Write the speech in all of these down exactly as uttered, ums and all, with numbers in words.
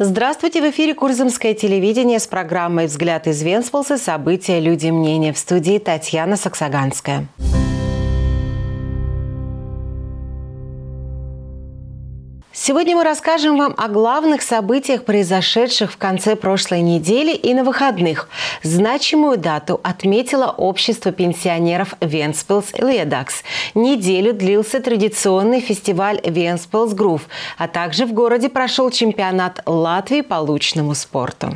Здравствуйте! В эфире Курзамское телевидение с программой «Взгляд из Венспилса. События, люди, мнения». В студии Татьяна Саксаганская. Сегодня мы расскажем вам о главных событиях, произошедших в конце прошлой недели и на выходных. Значимую дату отметило общество пенсионеров Венспилс Ледакс. Неделю длился традиционный фестиваль Венспилс Грув, а также в городе прошел чемпионат Латвии по лучному спорту.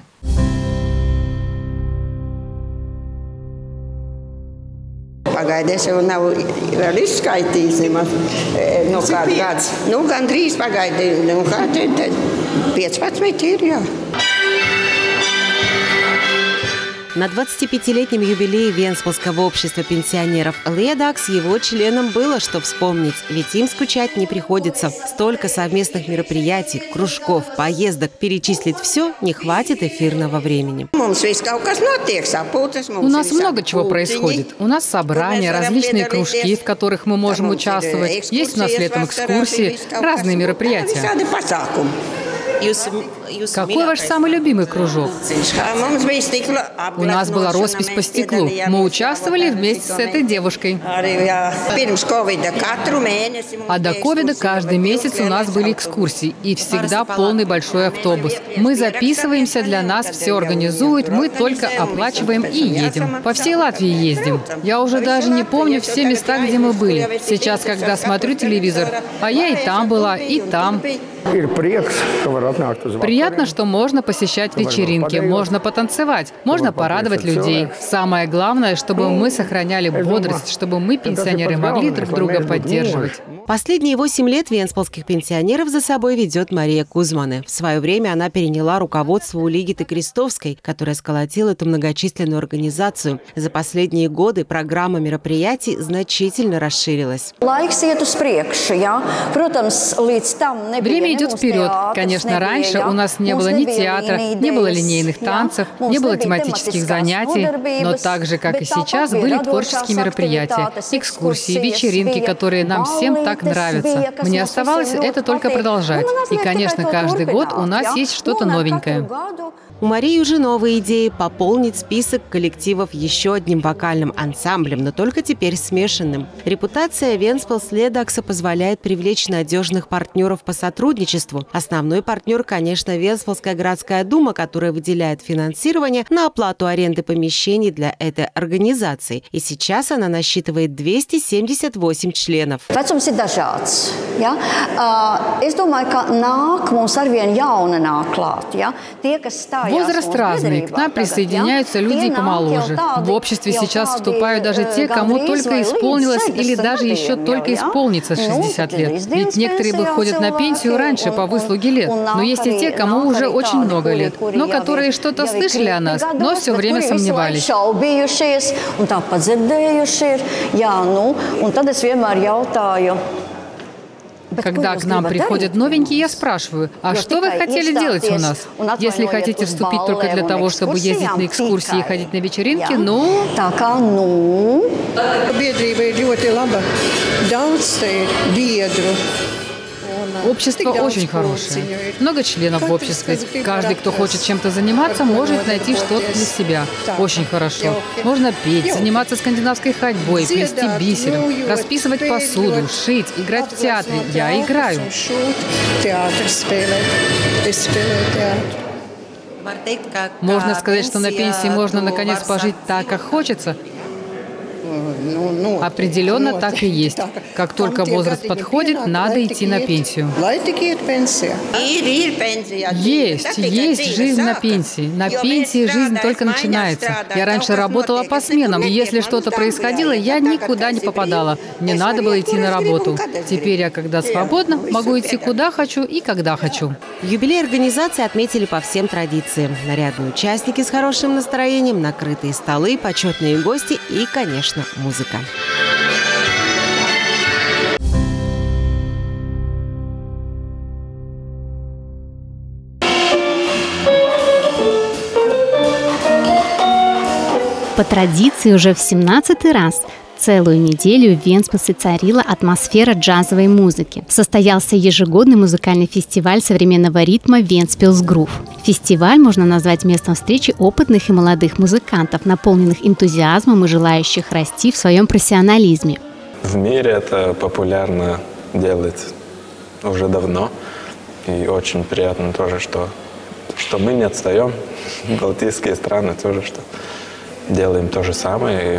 Pagaidām jau nav vēl izskaitījis nemaz no kāda gads. Nu, gandrīz pagaidām, nu, kā tad piecpadsmit ir, jā. На двадцатипятилетнем юбилее Венспилсского общества пенсионеров Ледакс его членам было что вспомнить, ведь им скучать не приходится. Столько совместных мероприятий, кружков, поездок, перечислить все не хватит эфирного времени. У нас много чего происходит. У нас собрания, различные кружки, в которых мы можем участвовать. Есть у нас летом экскурсии, разные мероприятия. Какой ваш самый любимый кружок? У нас была роспись по стеклу. Мы участвовали вместе с этой девушкой. А до ковида каждый месяц у нас были экскурсии. И всегда полный большой автобус. Мы записываемся, для нас все организуют. Мы только оплачиваем и едем. По всей Латвии ездим. Я уже даже не помню все места, где мы были. Сейчас, когда смотрю телевизор, а я и там была, и там. Приятно, что можно посещать вечеринки, можно потанцевать, можно порадовать людей. Самое главное, чтобы мы сохраняли бодрость, чтобы мы, пенсионеры, могли друг друга поддерживать. Последние восемь лет венспилсских пенсионеров за собой ведет Мария Кузмане. В свое время она переняла руководство у Лигиты Крестовской, которая сколотила эту многочисленную организацию. За последние годы программа мероприятий значительно расширилась. Время идет вперед. Конечно, раньше у нас не было ни театра, не было линейных танцев, не было тематических занятий, но так же, как и сейчас, были творческие мероприятия, экскурсии, вечеринки, которые нам всем так нравятся. Мне оставалось это только продолжать. И, конечно, каждый год у нас есть что-то новенькое. У Марии уже новые идеи – пополнить список коллективов еще одним вокальным ансамблем, но только теперь смешанным. Репутация Венспилс Ледакса позволяет привлечь надежных партнеров по сотрудничеству. Основной партнер, конечно, Венспилсская городская дума, которая выделяет финансирование на оплату аренды помещений для этой организации. И сейчас она насчитывает двести семьдесят восемь членов. Возраст разный. К нам присоединяются люди помоложе. В обществе сейчас вступают даже те, кому только исполнилось или даже еще только исполнится шестьдесят лет. Ведь некоторые выходят на пенсию раньше по выслуге лет. Но есть и те, кому уже очень много лет, но которые что-то слышали о нас, но все время сомневались. Когда к нам приходят новенькие, я спрашиваю, а что вы хотели делать у нас? Если хотите вступить только для того, чтобы ездить на экскурсии и ходить на вечеринки, ну... Общество очень хорошее. Много членов в обществе. Каждый, кто хочет чем-то заниматься, может найти что-то для себя. Очень хорошо. Можно петь, заниматься скандинавской ходьбой, плести бисером, расписывать посуду, шить, играть в театре. Я играю. Можно сказать, что на пенсии можно наконец пожить так, как хочется. Определенно так и есть. Как только возраст подходит, надо идти на пенсию. Есть, есть жизнь на пенсии. На пенсии жизнь только начинается. Я раньше работала по сменам, и если что-то происходило, я никуда не попадала. Мне надо было идти на работу. Теперь я, когда свободна, могу идти куда хочу и когда хочу. Юбилей организации отметили по всем традициям. Нарядные участники с хорошим настроением, накрытые столы, почетные гости и, конечно, музыка. По традиции уже в семнадцатый раз Целую неделю в Вентспилсе царила атмосфера джазовой музыки. Состоялся ежегодный музыкальный фестиваль современного ритма «Вентспилс Грув». Фестиваль можно назвать местом встречи опытных и молодых музыкантов, наполненных энтузиазмом и желающих расти в своем профессионализме. В мире это популярно делать уже давно. И очень приятно тоже, что, что мы не отстаем. Балтийские страны тоже, что делаем то же самое.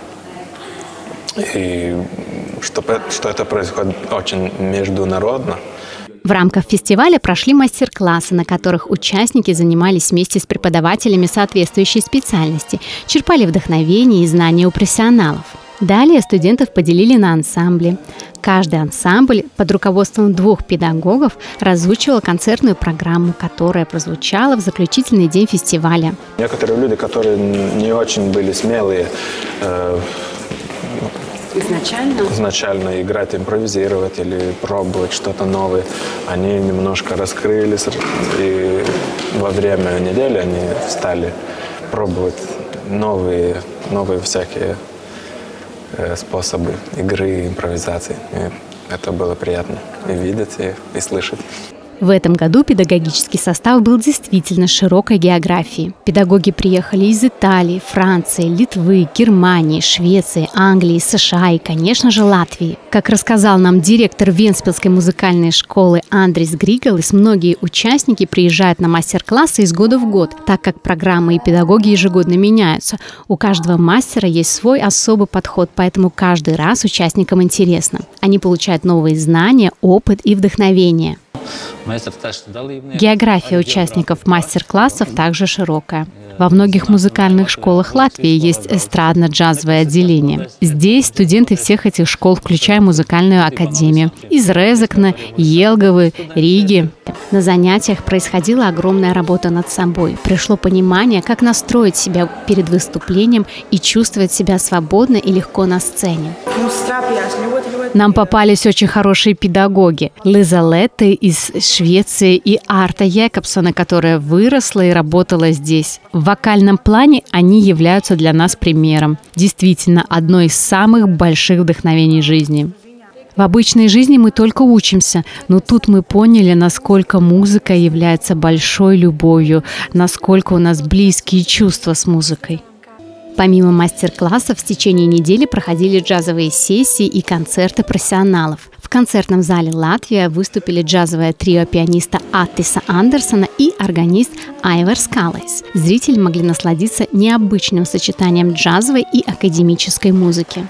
И, и что, что это происходит очень международно. В рамках фестиваля прошли мастер-классы, на которых участники занимались вместе с преподавателями соответствующей специальности, черпали вдохновение и знания у профессионалов. Далее студентов поделили на ансамбли. Каждый ансамбль под руководством двух педагогов разучивал концертную программу, которая прозвучала в заключительный день фестиваля. Некоторые люди, которые не очень были смелые, э, изначально? изначально играть, импровизировать или пробовать что-то новое, они немножко раскрылись, и во время недели они стали пробовать новые, новые всякие способы игры и импровизации. И это было приятно и видеть, и, и слышать. В этом году педагогический состав был действительно широкой географии. Педагоги приехали из Италии, Франции, Литвы, Германии, Швеции, Англии, США и, конечно же, Латвии. Как рассказал нам директор Вентспилской музыкальной школы Андрис Григалис, многие участники приезжают на мастер-классы из года в год, так как программы и педагоги ежегодно меняются. У каждого мастера есть свой особый подход, поэтому каждый раз участникам интересно. Они получают новые знания, опыт и вдохновение. География участников мастер-классов также широкая. Во многих музыкальных школах Латвии есть эстрадно-джазовое отделение. Здесь студенты всех этих школ, включая музыкальную академию, из Резекна, Елгавы, Риги. На занятиях происходила огромная работа над собой. Пришло понимание, как настроить себя перед выступлением и чувствовать себя свободно и легко на сцене. Нам попались очень хорошие педагоги. Лиза Летте из Швеции и Арта Якобсона, которая выросла и работала здесь. В вокальном плане они являются для нас примером. Действительно, одно из самых больших вдохновений жизни. В обычной жизни мы только учимся, но тут мы поняли, насколько музыка является большой любовью, насколько у нас близкие чувства с музыкой. Помимо мастер-классов, в течение недели проходили джазовые сессии и концерты профессионалов. В концертном зале «Латвия» выступили джазовое трио пианиста Аттиса Андерсона и органист Айвар Скалайс. Зрители могли насладиться необычным сочетанием джазовой и академической музыки.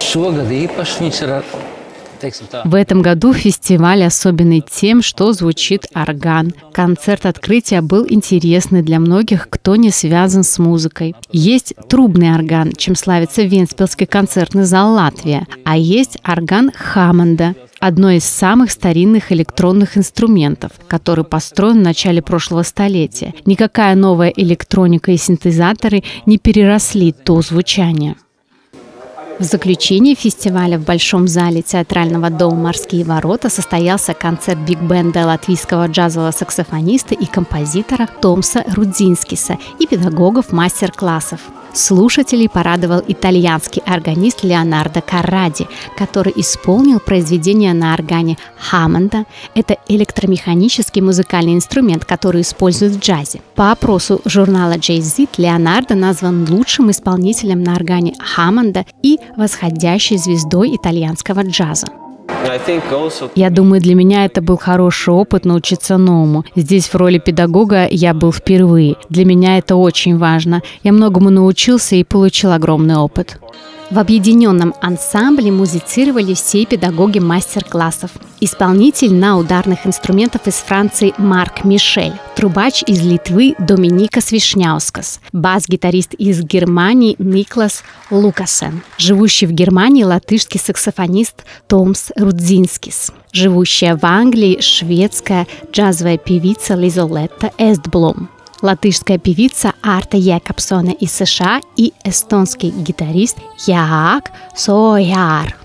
В этом году фестиваль особенный тем, что звучит орган. Концерт открытия был интересный для многих, кто не связан с музыкой. Есть трубный орган, чем славится Вентспилский концертный зал «Латвия», а есть орган Хаммонда, одно из самых старинных электронных инструментов, который построен в начале прошлого столетия. Никакая новая электроника и синтезаторы не переросли то звучание. В заключении фестиваля в Большом зале театрального дома «Морские ворота» состоялся концерт биг-бенда латвийского джазового саксофониста и композитора Томса Рудзинскиса и педагогов мастер-классов. Слушателей порадовал итальянский органист Леонардо Карради, который исполнил произведение на органе Хаммонда. Это электромеханический музыкальный инструмент, который используют в джазе. По опросу журнала «Джей-Зит» Леонардо назван лучшим исполнителем на органе Хаммонда и восходящей звездой итальянского джаза. Я думаю, для меня это был хороший опыт научиться новому. Здесь в роли педагога я был впервые. Для меня это очень важно. Я многому научился и получил огромный опыт. В объединенном ансамбле музицировали все педагоги мастер-классов. Исполнитель на ударных инструментах из Франции Марк Мишель, трубач из Литвы Доминикас Вишняускас, бас-гитарист из Германии Никлас Лукасен, живущий в Германии латышский саксофонист Томс Рудзинскис, живущая в Англии шведская джазовая певица Лизолетта Эстблом, латышская певица Арта Якобсона из США и эстонский гитарист Яак Сойяр.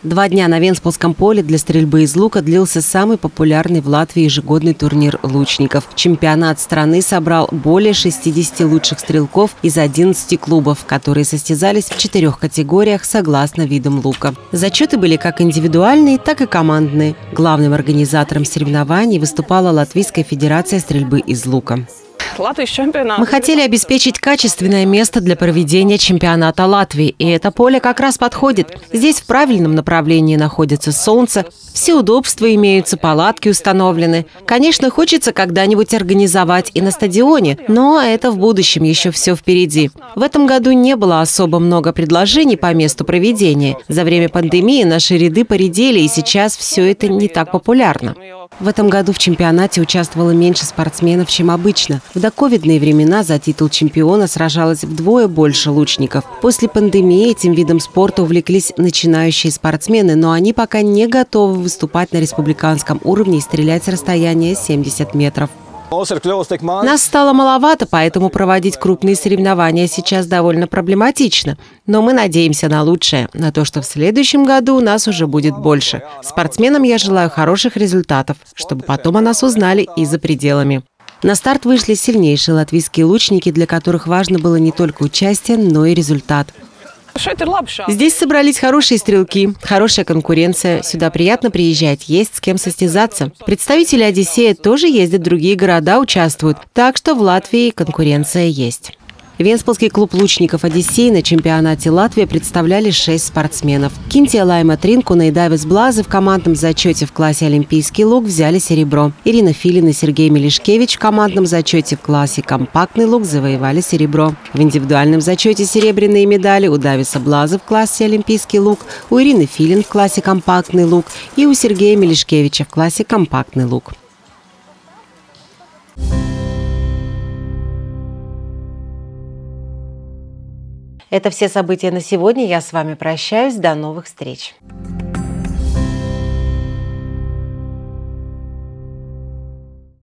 Два дня на Вентспилсском поле для стрельбы из лука длился самый популярный в Латвии ежегодный турнир лучников. Чемпионат страны собрал более шестидесяти лучших стрелков из одиннадцати клубов, которые состязались в четырех категориях согласно видам лука. Зачеты были как индивидуальные, так и командные. Главным организатором соревнований выступала Латвийская федерация стрельбы из лука. Мы хотели обеспечить качественное место для проведения чемпионата Латвии, и это поле как раз подходит. Здесь в правильном направлении находится солнце, все удобства имеются, палатки установлены. Конечно, хочется когда-нибудь организовать и на стадионе, но это в будущем, еще все впереди. В этом году не было особо много предложений по месту проведения. За время пандемии наши ряды поредели, и сейчас все это не так популярно. В этом году в чемпионате участвовало меньше спортсменов, чем обычно. В доковидные времена за титул чемпиона сражалось вдвое больше лучников. После пандемии этим видом спорта увлеклись начинающие спортсмены, но они пока не готовы выступать на республиканском уровне и стрелять с расстояния семьдесят метров. Нас стало маловато, поэтому проводить крупные соревнования сейчас довольно проблематично. Но мы надеемся на лучшее, на то, что в следующем году у нас уже будет больше. Спортсменам я желаю хороших результатов, чтобы потом о нас узнали и за пределами. На старт вышли сильнейшие латвийские лучники, для которых важно было не только участие, но и результат. Здесь собрались хорошие стрелки, хорошая конкуренция. Сюда приятно приезжать, есть с кем состязаться. Представители Одиссея тоже ездят в другие города, участвуют. Так что в Латвии конкуренция есть. Вентспилсский клуб лучников «Одиссей» на чемпионате Латвии представляли шесть спортсменов. Кинтия Лайма Тринкуна и Давис Блазы в командном зачете в классе «Олимпийский лук» взяли серебро. Ирина Филин и Сергей Мелишкевич в командном зачете в классе «Компактный лук» завоевали серебро. В индивидуальном зачете серебряные медали у Дависа Блазы в классе «Олимпийский лук», у Ирины Филин в классе «Компактный лук» и у Сергея Мелишкевича в классе «Компактный лук». Это все события на сегодня. Я с вами прощаюсь. До новых встреч.